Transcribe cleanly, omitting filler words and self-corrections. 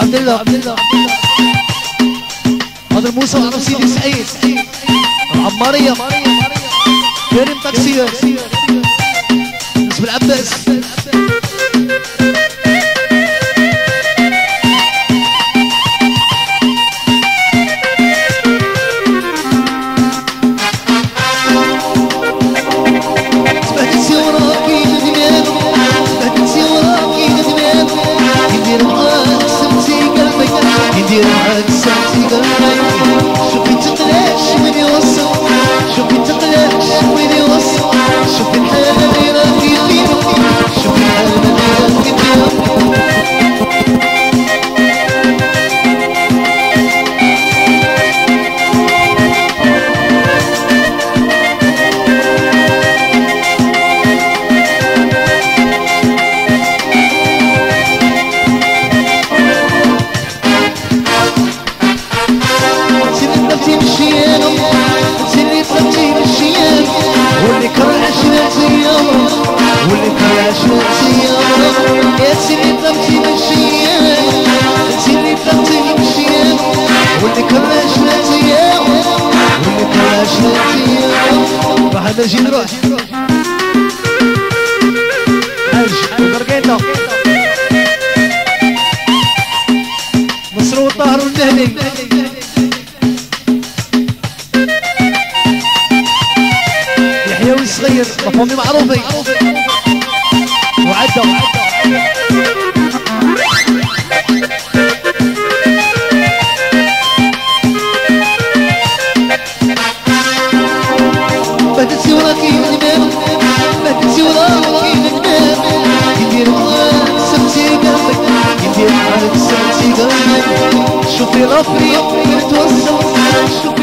عبد الله هذا موسى وعرب سيدي سعيد العمارية كريم تاكسير اسم العباس يدير معاك ساعتي قلبي شوفي تقلاش وين يوصل شوفي تقلاش وين يوصل شوفي الحالة اللي راكي فيها شوفي الحالة اللي راكي فيها واللي كره عشرة ايام واللي كره عشرة ايام يا سيدي طلبتي بالشيام سيدي طلبتي بالشيام واللي كره عشرة ايام واللي كره عشرة ايام راح نجي نروح حاج وقرقيطة مصر والطاهر والمهدي صغير مفهومي معروفي وعدة بهدتي وراكي ندمان بهدتي وراكي ندمان يدير معاك سبتي قلبك يدير معاك سبتي قلبك شوفي الافريق وين توصل